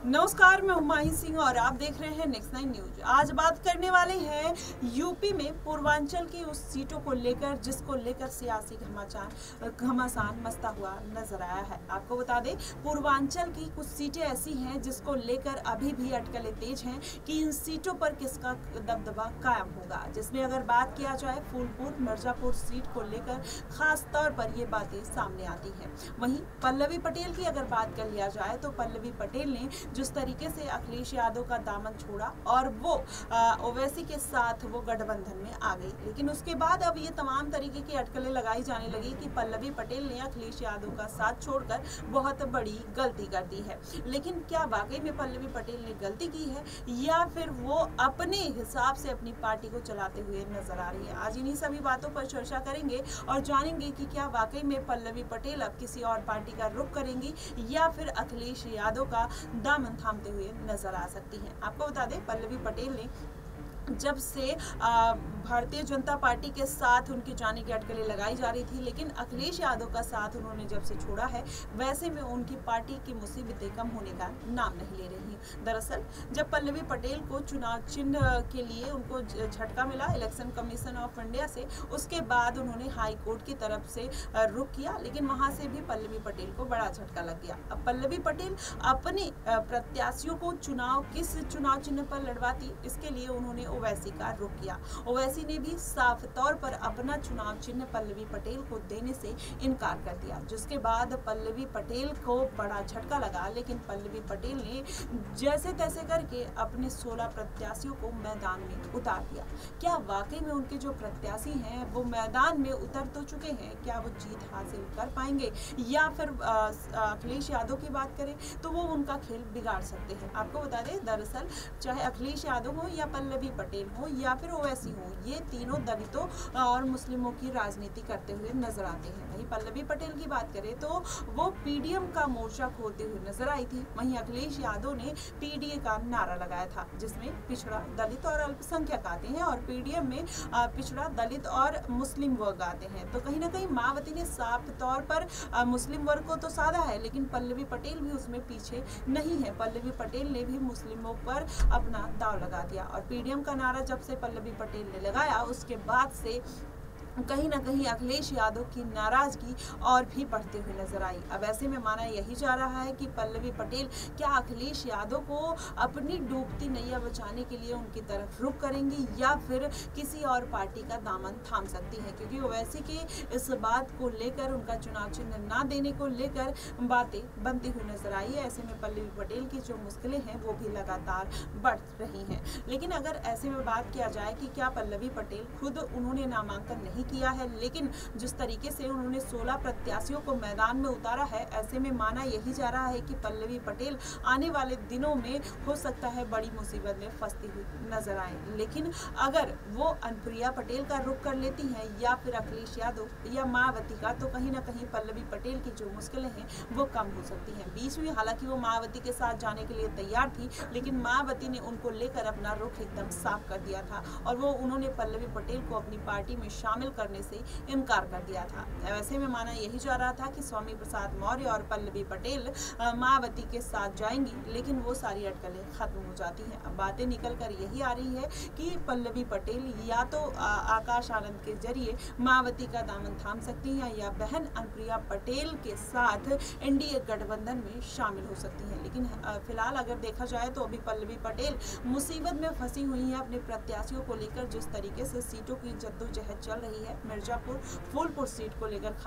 नमस्कार, मैं हुमायूं सिंह और आप देख रहे हैं नेक्स्ट 9 न्यूज। आज बात करने वाले हैं यूपी में पूर्वांचल की उस सीटों को लेकर जिसको लेकर सियासी घमासान मचता हुआ नजर आया है। आपको बता दें, पूर्वांचल की कुछ सीटें ऐसी हैं जिसको लेकर अभी भी अटकलें तेज हैं कि इन सीटों पर किसका दबदबा कायम होगा। जिसमें अगर बात किया जाए फूलपुर मिर्जापुर सीट को लेकर खास तौर पर ये बातें सामने आती हैं। वहीं पल्लवी पटेल की अगर बात कर लिया जाए तो पल्लवी पटेल ने जिस तरीके से अखिलेश यादव का दामन छोड़ा और वो ओवैसी के साथ वो गठबंधन में आ गई, लेकिन उसके बाद अब ये तमाम तरीके की अटकलें लगाई जाने लगी कि पल्लवी पटेल ने अखिलेश यादव का साथ छोड़कर बहुत बड़ी गलती कर दी है। लेकिन क्या वाकई में पल्लवी पटेल ने गलती की है या फिर वो अपने हिसाब से अपनी पार्टी को चलाते हुए नजर आ रही है? आज इन्हीं सभी बातों पर चर्चा करेंगे और जानेंगे कि क्या वाकई में पल्लवी पटेल अब किसी और पार्टी का रुख करेंगी या फिर अखिलेश यादव का दामन थामते हुए नजर आ सकती हैं। आपको बता दें, पल्लवी पटेल ने जब से भारतीय जनता पार्टी के साथ उनके जाने की अटकलें लगाई जा रही थी, लेकिन अखिलेश यादव का साथ उन्होंने जब से छोड़ा है, वैसे में उनकी पार्टी की मुसीबतें कम होने का नाम नहीं ले रही। दरअसल जब पल्लवी पटेल को चुनाव चिन्ह के लिए उनको झटका मिला इलेक्शन कमीशन ऑफ इंडिया से, उसके बाद उन्होंने हाई कोर्ट की तरफ से रुख किया, लेकिन वहां से भी पल्लवी पटेल को बड़ा झटका लग गया। अब पल्लवी पटेल अपने प्रत्याशियों को किस चुनाव चिन्ह पर लड़वाती, इसके लिए उन्होंने ओवैसी का रुख किया। ओवैसी ने भी साफ तौर पर अपना चुनाव चिन्ह पल्लवी पटेल को देने से इनकार कर दिया, जिसके बाद पल्लवी पटेल को बड़ा झटका लगा। लेकिन पल्लवी पटेल ने जैसे तैसे करके अपने 16 प्रत्याशियों को मैदान में उतार दिया। क्या वाकई में उनके जो प्रत्याशी हैं वो मैदान में उतर तो चुके हैं? क्या वो जीत हासिल कर पाएंगे या फिर अखिलेश यादव की बात करें तो वो उनका खेल बिगाड़ सकते हैं? आपको बता दें, दरअसल चाहे अखिलेश यादव हो या पल्लवी पटेल हो या फिर ओवैसी हो, ये तीनों दलितों और मुस्लिमों की राजनीति करते हुए नजर आते हैं। वहीं पल्लवी पटेल की बात करें तो वो पीडीएम का मोर्चा खोलते हुए नजर आई थी। वहीं अखिलेश यादव ने पीडीए का नारा लगाया था, जिसमें पिछड़ा दलित और अल्पसंख्यक आते हैं और पीडीएम में पिछड़ा दलित और मुस्लिम वर्ग आते हैं। तो कहीं ना कहीं मायावती ने साफ तौर पर मुस्लिम वर्ग को तो साधा है, लेकिन पल्लवी पटेल भी उसमें पीछे नहीं है। पल्लवी पटेल ने भी मुस्लिमों पर अपना दाव लगा दिया और पीडीएम का नारा जब से पल्लवी पटेल ने लगाया, उसके बाद से कहीं ना कहीं अखिलेश यादव की नाराजगी और भी बढ़ते हुए नजर आई। अब ऐसे में माना यही जा रहा है कि पल्लवी पटेल क्या अखिलेश यादव को अपनी डूबती नैया बचाने के लिए उनकी तरफ रुख करेंगी या फिर किसी और पार्टी का दामन थाम सकती है, क्योंकि ओवैसी के इस बात को लेकर, उनका चुनाव चिन्ह ना देने को लेकर बातें बनती हुई नजर आई है। ऐसे में पल्लवी पटेल की जो मुश्किलें हैं वो भी लगातार बढ़ रही हैं। लेकिन अगर ऐसे में बात किया जाए कि क्या पल्लवी पटेल खुद उन्होंने नामांकन नहीं किया है, लेकिन जिस तरीके से उन्होंने 16 प्रत्याशियों को मैदान में उतारा है, ऐसे में माना यही जा रहा है कि पल्लवी पटेल आने वाले दिनों में हो सकता है बड़ी मुसीबत में फंसती हुई नजर आए। लेकिन अगर वो अनुप्रिया पटेल का रुख कर लेती हैं या फिर अखिलेश यादव या मायावती का, तो कहीं ना कहीं पल्लवी पटेल की जो मुश्किलें हैं वो कम हो सकती हैं। बीच में हालांकि वो मायावती के साथ जाने के लिए तैयार थी, लेकिन मायावती ने उनको लेकर अपना रुख एकदम साफ कर दिया था और वो उन्होंने पल्लवी पटेल को अपनी पार्टी में शामिल करने से इनकार कर दिया था। वैसे में माना यही जा रहा था कि स्वामी प्रसाद मौर्य और पल्लवी पटेल मायावती के साथ जाएंगी, लेकिन वो सारी अटकलें खत्म हो जाती हैं। अब बातें निकल कर यही आ रही है कि पल्लवी पटेल या तो आकाश आनंद के जरिए मायावती का दामन थाम सकती हैं या बहन अनुप्रिया पटेल के साथ एनडीए गठबंधन में शामिल हो सकती हैं। लेकिन फिलहाल अगर देखा जाए तो अभी पल्लवी पटेल मुसीबत में फंसी हुई है अपने प्रत्याशियों को लेकर। जिस तरीके से सीटों की जद्दोजहद चल रही है, मिर्जापुर फूलपुर सीट को लेकर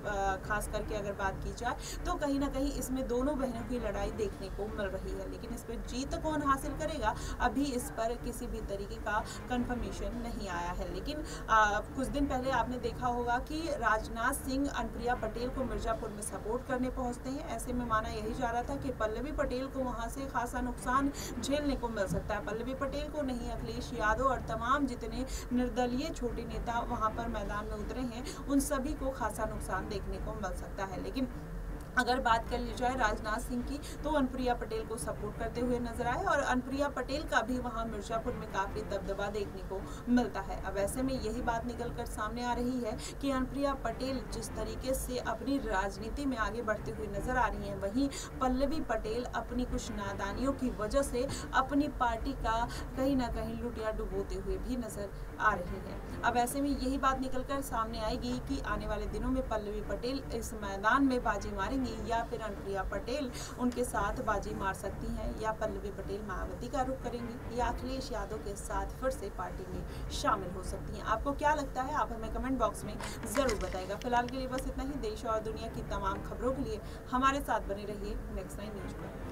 खास करके अगर बात की जाए तो कहीं ना कहीं इसमें दोनों बहनों की लड़ाई देखने को मिल रही है। लेकिन इस पर जीत कौन हासिल करेगा, अभी इस पर किसी भी तरीके का कंफर्मेशन नहीं आया है। लेकिन कुछ दिन पहले आपने देखा होगा कि राजनाथ सिंह अनुप्रिया पटेल को मिर्जापुर में सपोर्ट करने पहुंचते हैं। ऐसे में माना यही जा रहा था कि पल्लवी पटेल को वहां से खासा नुकसान झेलने को मिल सकता है। पल्लवी पटेल को नहीं, अखिलेश यादव और तमाम जितने निर्दलीय छोटे नेता वहां पर मैदान में उतरे हैं, उन सभी को खासा नुकसान देखने को मिल सकता है। लेकिन अगर बात कर ली जाए राजनाथ सिंह की, तो अनुप्रिया पटेल को सपोर्ट करते हुए नजर आए और अनुप्रिया पटेल का भी वहां मिर्जापुर में काफी दबदबा देखने को मिलता है। अब ऐसे में यही बात निकल कर सामने आ रही है कि अनुप्रिया पटेल जिस तरीके से अपनी राजनीति में आगे बढ़ते हुए नजर आ रही हैं, वहीं पल्लवी पटेल अपनी कुछ नादानियों की वजह से अपनी पार्टी का कहीं ना कहीं लुटिया डुबोते हुए भी नजर आ रही है। अब ऐसे में यही बात निकल कर सामने आएगी कि आने वाले दिनों में पल्लवी पटेल इस मैदान में बाजी मारेंगी या फिर अनुप्रिया पटेल उनके साथ बाजी मार सकती हैं, या पल्लवी पटेल मायावती का रुख करेंगी, या अखिलेश यादव के साथ फिर से पार्टी में शामिल हो सकती हैं। आपको क्या लगता है, आप हमें कमेंट बॉक्स में जरूर बताइएगा। फिलहाल के लिए बस इतना ही। देश और दुनिया की तमाम खबरों के लिए हमारे साथ बने रहिए नेक्स्ट 9 न्यूज पर।